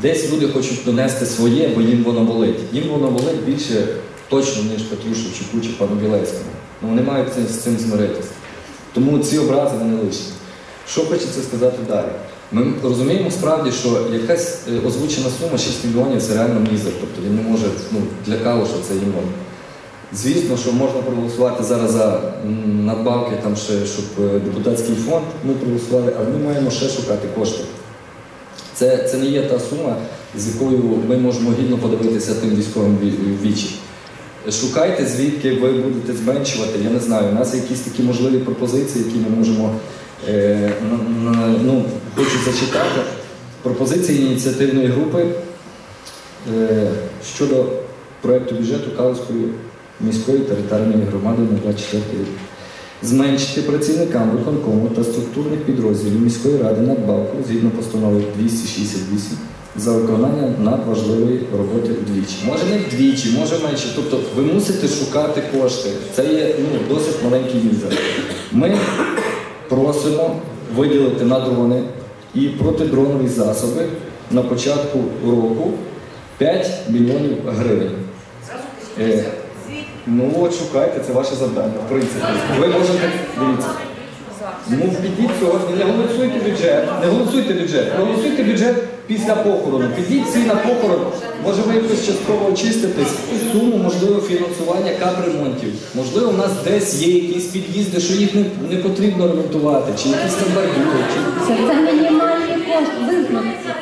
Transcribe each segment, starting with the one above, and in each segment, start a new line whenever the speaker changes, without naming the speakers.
Десь люди хочуть донести своє, бо їм воно болить. Їм воно болить більше точно, ніж Петрушев чи Кучі пану Білецькому. Вони мають з цим змиритися. Тому ці образи вони лишні. Що хочеться сказати далі? Ми розуміємо справді, що якась озвучена сума 6 мільйонів – це реально мізер. Тобто він не може, для Калуша це їм. Звісно, що можна проголосувати зараз за надбавки, там ще, щоб депутатський фонд ми проголосували, але ми маємо ще шукати кошти. Це не є та сума, з якою ми можемо гідно подивитися тим військовим в вічі. Шукайте, звідки ви будете зменшувати, я не знаю, у нас є якісь такі можливі пропозиції, які ми можемо, хочу зачитати. Пропозиції ініціативної групи щодо проєкту бюджету Калуської міської територіальної громади на 24 рік. Зменшити працівникам виконкому та структурних підрозділів міської ради надбавку згідно постанови 268 за виконання надважливої роботи вдвічі. Може не вдвічі, може менше. Тобто ви мусите шукати кошти. Це є досить маленький мізер. Ми просимо виділити на дрони і протидронові засоби на початку року 5 мільйонів гривень. От шукайте, це ваше завдання, в принципі. Ви можете, дивіться. Підіть сьогодні, не голосуйте бюджет після похорону. Підіть всі на похорон, може ви якось частково очиститесь, суму, можливо, фінансування капремонтів. Можливо, у нас десь є якісь під'їзди, що їх не потрібно ремонтувати, чи якісь там бордюри.
Це мінімальний кошт, визнаться.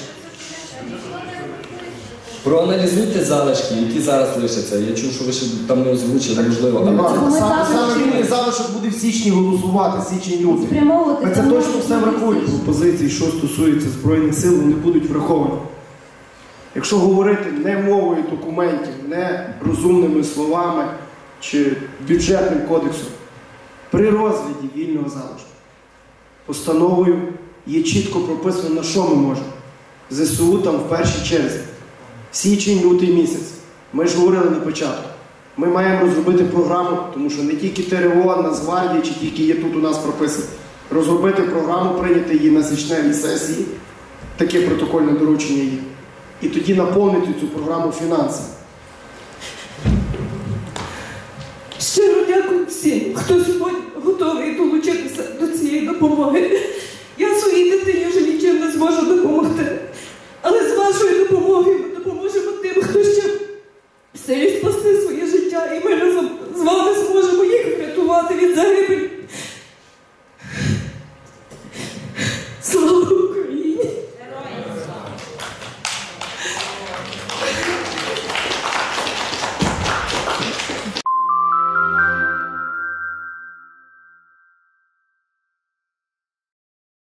Проаналізуйте залишки, які зараз лишаться. Я чув, що ви ще там не озвучили, можливо.
Саме вільний залишок буде в січні голосувати, січень-лютий. Ми це точно все врахуємо. Пропозиції, що стосується Збройних сил, вони будуть враховані. Якщо говорити не мовою документів, не розумними словами чи бюджетним кодексом, при розгляді вільного залишку постановою є чітко прописано, на що ми можемо. ЗСУ там в першій черзі. Січень-лютий місяць. Ми ж говорили на початку. Ми маємо розробити програму, тому що не тільки ТРО, Нацгвардія, чи тільки є тут у нас прописано. Розробити програму, прийняти її на січневій сесії. Таке протокольне доручення є. І тоді наповнити цю програму фінансами.
Щиро дякую всім, хто сьогодні готовий долучитися до цієї допомоги. Я своїй дитині вже нічим не зможу допомогти.